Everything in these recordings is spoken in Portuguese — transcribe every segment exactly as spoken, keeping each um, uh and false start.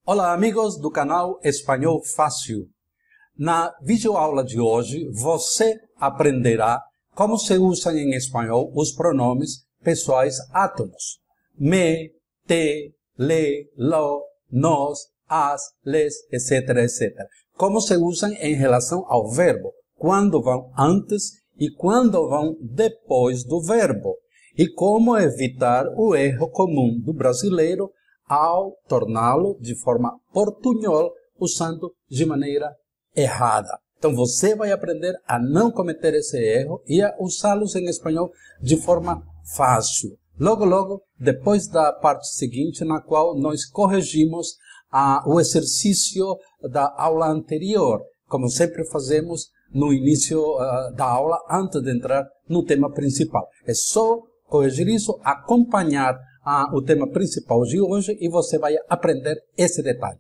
Olá amigos do canal Espanhol Fácil. Na videoaula de hoje você aprenderá como se usam em espanhol os pronomes pessoais átonos. Me, te, le, lo, nos, as, les, etc, etcétera. Como se usam em relação ao verbo, quando vão antes e quando vão depois do verbo. E como evitar o erro comum do brasileiro ao torná-lo de forma portunhol, usando de maneira errada. Então você vai aprender a não cometer esse erro e a usá-los em espanhol de forma fácil. Logo, logo, depois da parte seguinte, na qual nós corrigimos ah, o exercício da aula anterior, como sempre fazemos no início ah, da aula, antes de entrar no tema principal. É só corrigir isso, acompanhar Ah, o tema principal de hoje e você vai aprender esse detalhe.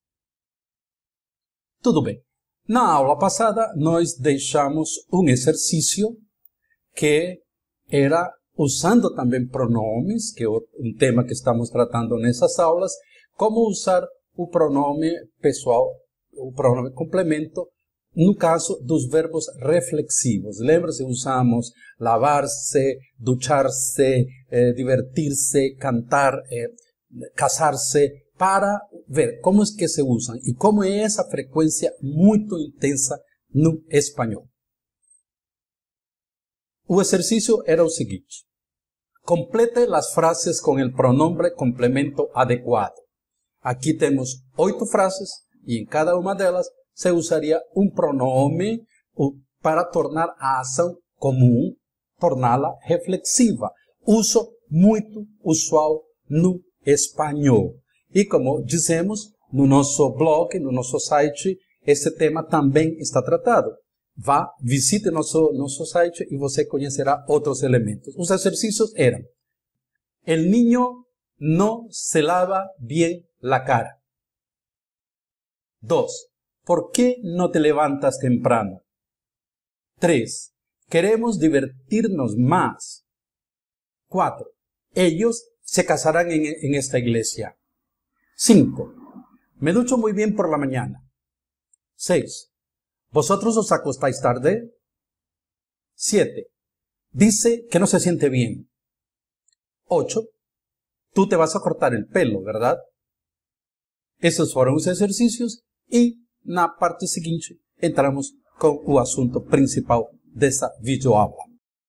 Tudo bem. Na aula passada, nós deixamos um exercício que era usando também pronomes, que é um tema que estamos tratando nessas aulas, como usar o pronome pessoal, o pronome complemento, no caso dos verbos reflexivos. Lembra-se, usamos lavar-se, duchar-se, eh, divertir-se, cantar, eh, casar-se, para ver como é que se usam e como é essa frequência muito intensa no espanhol. O exercício era o seguinte: complete as frases com o pronome complemento adequado. Aqui temos oito frases e em cada uma delas se usaria um pronome para tornar a ação comum, torná-la reflexiva. Uso muito usual no espanhol. E como dizemos, no nosso blog, no nosso site, esse tema também está tratado. Vá, visite nosso, nosso site e você conhecerá outros elementos. Os exercícios eram: el niño no se lava bien la cara. Dos. ¿Por qué no te levantas temprano? tres. Queremos divertirnos más. cuatro. Ellos se casarán en, en esta iglesia. cinco. Me ducho muy bien por la mañana. seis. ¿Vosotros os acostáis tarde? siete. Dice que no se siente bien. ocho. Tú te vas a cortar el pelo, ¿verdad? Esos fueron los ejercicios y na parte seguinte entramos com o assunto principal dessa videoaula.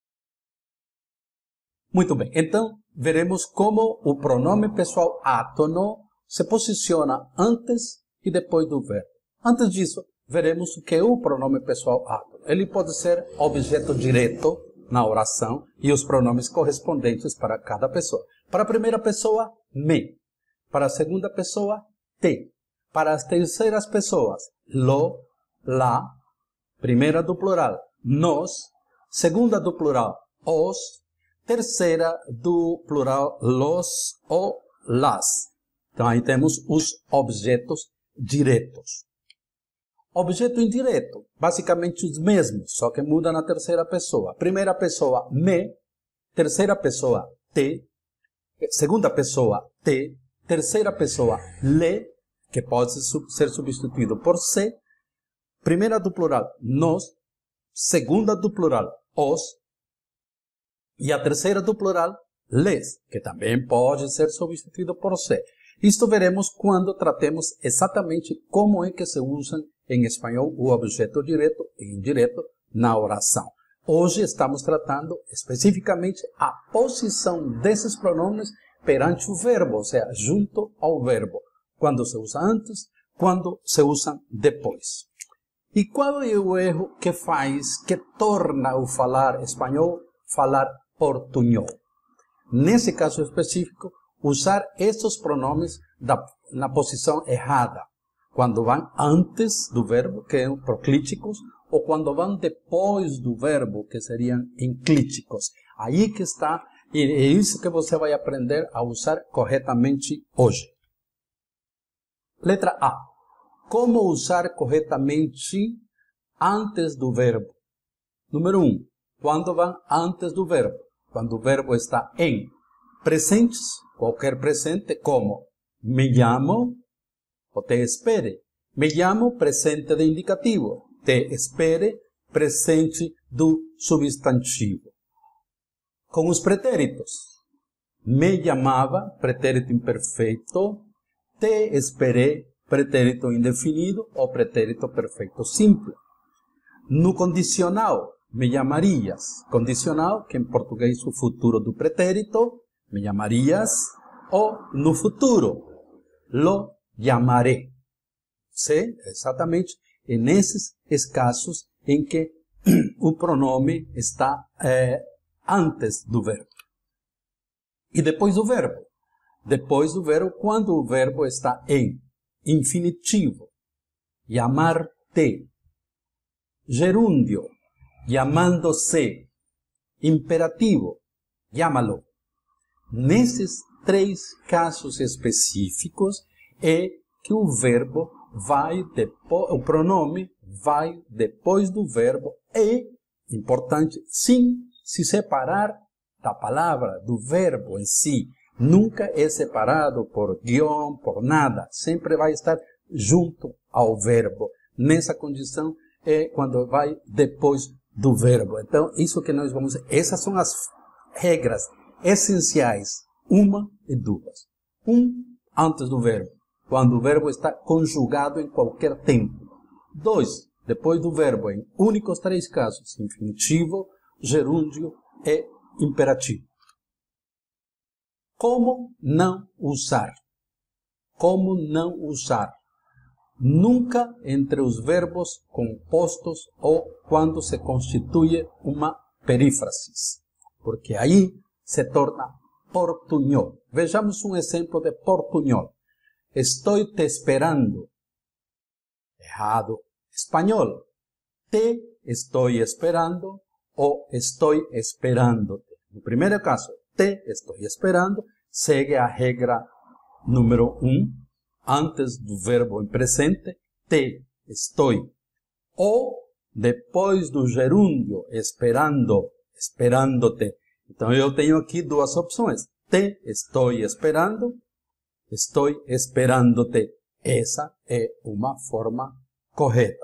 Muito bem, então veremos como o pronome pessoal átono se posiciona antes e depois do verbo. Antes disso, veremos o que é o pronome pessoal átono. Ele pode ser objeto direto na oração e os pronomes correspondentes para cada pessoa. Para a primeira pessoa, me. Para a segunda pessoa, te. Para as terceiras pessoas, lo, la, primeira do plural, nos, segunda do plural, os, terceira do plural, los ou las. Então aí temos os objetos diretos. Objeto indireto, basicamente os mesmos, só que muda na terceira pessoa. Primeira pessoa, me, terceira pessoa, te, segunda pessoa, te, terceira pessoa, le, que pode ser substituído por se, primeira do plural, nos, segunda do plural, os, e a terceira do plural, les, que também pode ser substituído por se. Isto veremos quando tratemos exatamente como é que se usam em espanhol o objeto direto e indireto na oração. Hoje estamos tratando especificamente a posição desses pronomes perante o verbo, ou seja, junto ao verbo. Quando se usa antes, quando se usa depois. E qual é o erro que faz, que torna o falar espanhol falar portunhol? Nesse caso específico, usar esses pronomes da, na posição errada. Quando vão antes do verbo, que são proclíticos, ou quando vão depois do verbo, que seriam enclíticos. Aí que está, e é isso que você vai aprender a usar corretamente hoje. Letra A. Como usar corretamente antes do verbo? Número um. Quando vão antes do verbo? Quando o verbo está em presentes, qualquer presente, como me llamo, o te espere. Me llamo, presente de indicativo. Te espere, presente do substantivo. Com os pretéritos. Me chamava, pretérito imperfeito. Te esperei, pretérito indefinido ou pretérito perfeito simples. No condicional, me chamarias. Condicional, que em português o futuro do pretérito, me chamarias. Ou no futuro, lo llamaré. Sim, exatamente nesses casos em que o pronome está eh, antes do verbo. E depois do verbo. Depois do verbo, quando o verbo está em infinitivo. Llamar-te. Gerúndio. Llamando-se. Imperativo. Llámalo. Nesses três casos específicos é que o verbo vai depois, o pronome vai depois do verbo e, importante, sim, se separar da palavra, do verbo em si. Nunca é separado por guião, por nada. Sempre vai estar junto ao verbo. Nessa condição é quando vai depois do verbo. Então, isso que nós vamos... Essas são as regras essenciais. Uma e duas. Um, antes do verbo. Quando o verbo está conjugado em qualquer tempo. Dois, depois do verbo, em únicos três casos. Infinitivo, gerúndio e imperativo. Como não usar? Como não usar? Nunca entre os verbos compostos ou quando se constitui uma perífrasis. Porque aí se torna portunhol. Vejamos um exemplo de portunhol. Estou te esperando. Errado. Espanhol. Te estou esperando ou estou esperándote. No primeiro caso, te estou esperando, segue a regra número um, antes do verbo em presente, te estou. Ou depois do gerúndio, esperando, esperándote. Então eu tenho aqui duas opções. Te estou esperando, estou esperándote. Essa é uma forma correta.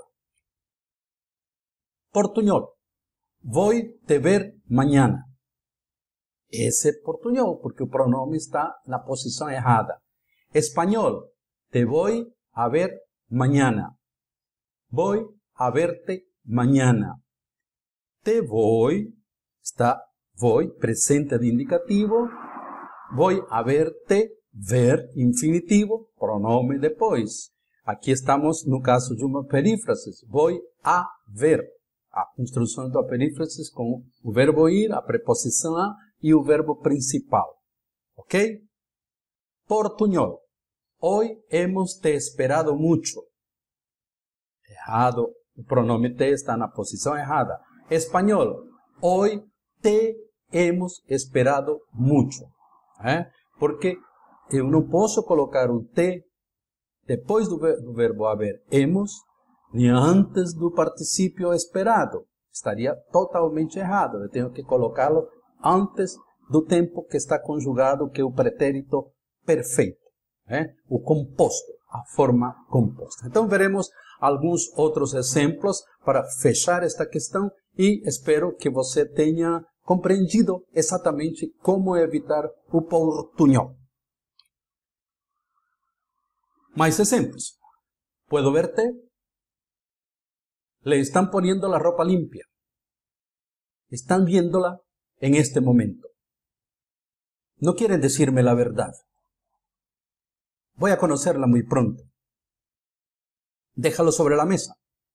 Portunhol. Vou te ver mañana. Esse é portunhol, porque o pronome está na posição errada. Espanhol. Te vou a ver mañana. Vou a verte mañana. Te vou, está vou, presente de indicativo. Vou a verte, ver, infinitivo, pronome depois. Aqui estamos no caso de uma perífrase. Vou a ver. A construção da perífrase com o verbo ir, a preposição a e o verbo principal. Ok? Portunhol. Hoy hemos te esperado mucho. Errado. O pronome te está na posição errada. Espanhol. Hoy te hemos esperado mucho. ¿Eh? Porque eu não posso colocar o te depois do, ver, do verbo haver. Hemos, nem antes do particípio esperado. Estaria totalmente errado. Eu tenho que colocá-lo antes do tempo que está conjugado, que é o pretérito perfeito. ¿Eh? O composto, a forma composta. Então veremos alguns outros exemplos para fechar esta questão e espero que você tenha compreendido exatamente como evitar o portunhol. Mais exemplos. ¿Puedo verte? Le están poniendo la ropa limpia. Están viéndola en este momento. No quieren decirme la verdad. Voy a conocerla muy pronto. Déjalo sobre la mesa.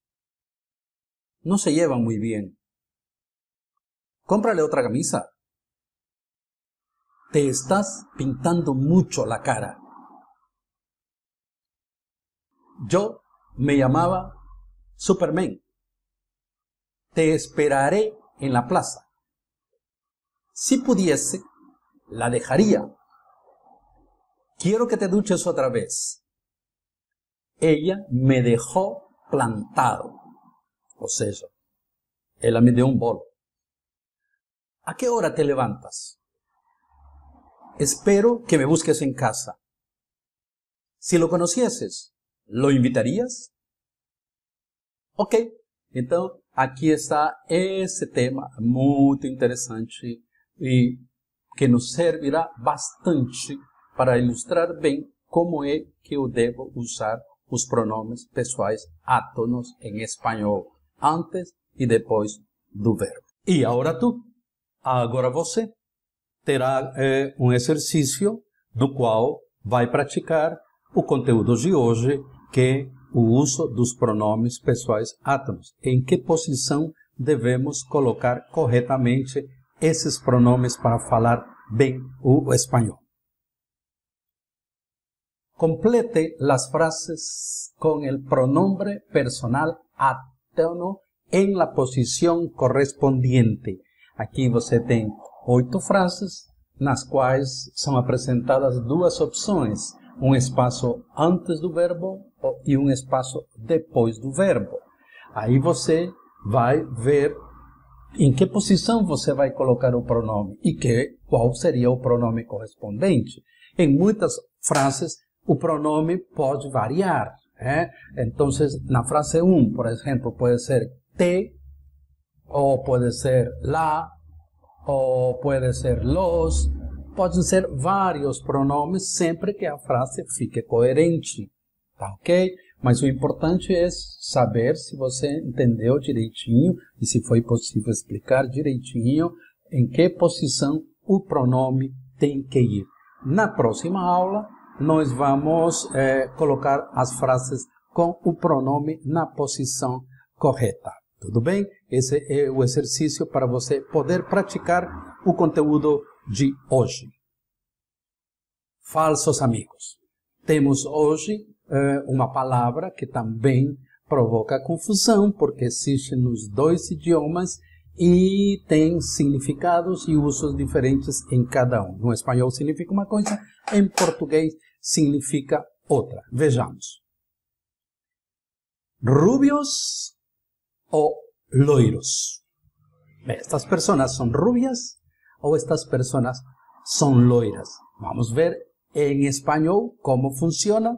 No se llevan muy bien. Cómprale otra camisa. Te estás pintando mucho la cara. Yo me llamaba Superman. Te esperaré en la plaza. Si pudiese, la dejaría. Quiero que te duches otra vez. Ella me dejó plantado. O sea, ella me dio un bolo. ¿A qué hora te levantas? Espero que me busques en casa. Si lo conocieses, ¿Lo invitarías? Ok, então aqui está esse tema muito interessante e que nos servirá bastante para ilustrar bem como é que eu devo usar os pronomes pessoais átonos em espanhol, antes e depois do verbo. E agora tu, agora você, terá é, um exercício no qual vai praticar o conteúdo de hoje, que é o uso dos pronomes pessoais átonos. Em que posição devemos colocar corretamente esses pronomes para falar bem o espanhol. Complete las frases con el pronombre personal átono en la posición correspondiente. Aqui você tem oito frases, nas quais são apresentadas duas opções, um espaço antes do verbo e um espaço depois do verbo. Aí você vai ver em que posição você vai colocar o pronome e que, qual seria o pronome correspondente. Em muitas frases, o pronome pode variar. ¿eh? Então, na frase um, por exemplo, pode ser te, ou pode ser la, ou pode ser los. Podem ser vários pronomes, sempre que a frase fique coerente. Tá ok? Mas o importante é saber se você entendeu direitinho e se foi possível explicar direitinho em que posição o pronome tem que ir. Na próxima aula, nós vamos eh, colocar as frases com o pronome na posição correta. Tudo bem? Esse é o exercício para você poder praticar o conteúdo de hoje. Falsos amigos. Temos hoje eh, uma palavra que também provoca confusão, porque existe nos dois idiomas e tem significados e usos diferentes em cada um. No espanhol significa uma coisa, em português significa outra. Vejamos. Rubios ou loiros. Estas personas son rubias o estas personas son loiras. Vamos ver en español cómo funciona.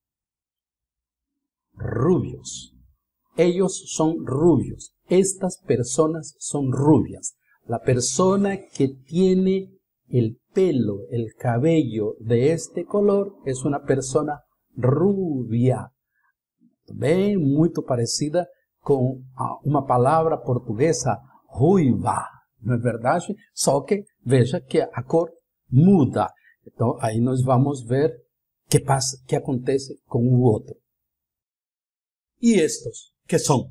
Rubios. Ellos son rubios. Estas personas son rubias. La persona que tiene el pelo, el cabello de este color es una persona rubia. Bem, muito parecida com uma palavra portuguesa, ruiva. Não é verdade? Só que veja que a cor muda. Então, aí nós vamos ver o que passa, que acontece com o outro. E estes, que são?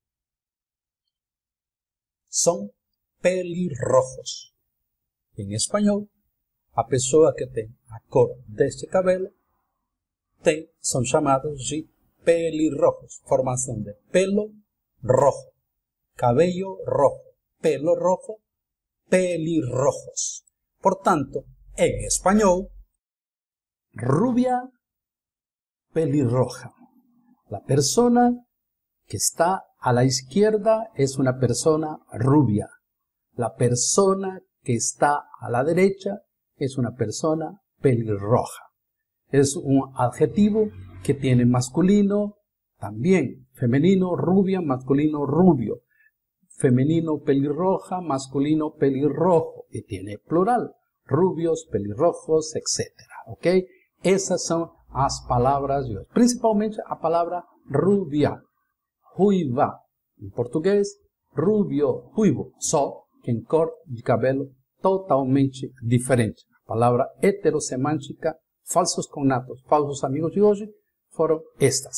São pelirrojos. Em espanhol, a pessoa que tem a cor deste cabelo tem, são chamados de pelirrojos. Formação de pelo rojo, cabello rojo, pelo rojo, pelirrojos. Portanto, en español, rubia, pelirroja. La persona que está a la izquierda es una persona rubia. La persona que está a la derecha es una persona pelirroja. Es un adjetivo que tiene masculino, también femenino, rubia, masculino, rubio. Femenino, pelirroja, masculino, pelirrojo. Y tiene plural. Rubios, pelirrojos, etcétera. ¿Ok? Esas son as palavras de hoje. Principalmente a palavra rubia, ruiva. Em português, rubio, ruivo. Só que em cor de cabelo totalmente diferente. A palavra heterosemântica, falsos cognatos, falsos amigos de hoje, foram estas.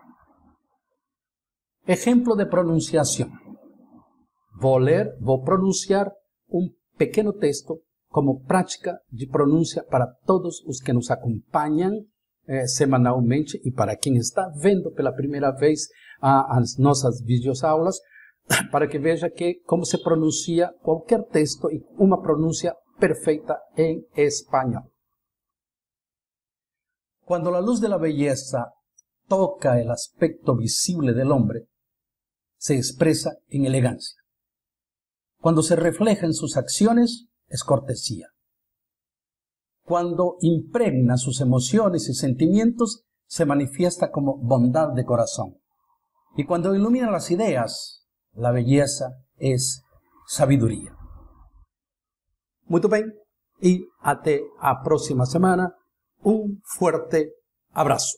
Exemplo de pronunciação. Vou ler, vou pronunciar um pequeno texto como prática de pronúncia para todos os que nos acompanham eh, semanalmente e para quem está vendo pela primeira vez ah, as nossas videoaulas, para que veja que como se pronuncia qualquer texto e uma pronúncia perfeita em espanhol. Cuando la luz de la belleza toca el aspecto visible del hombre, se expresa en elegancia. Cuando se refleja en sus acciones, es cortesía. Cuando impregna sus emociones y sentimientos, se manifiesta como bondad de corazón. Y cuando ilumina las ideas, la belleza es sabiduría. Muito bem, e até a próxima semana. Um forte abraço.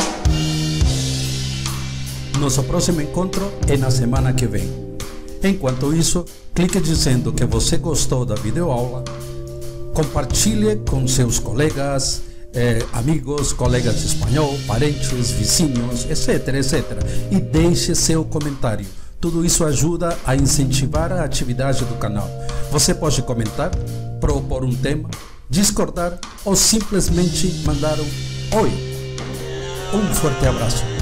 Nosso próximo encontro é na semana que vem. Enquanto isso, clique dizendo que você gostou da videoaula, compartilhe com seus colegas, eh, amigos, colegas de espanhol, parentes, vizinhos, etc, etcétera. E deixe seu comentário. Tudo isso ajuda a incentivar a atividade do canal. Você pode comentar, propor um tema, discordar ou simplesmente mandar um oi. Um forte abraço.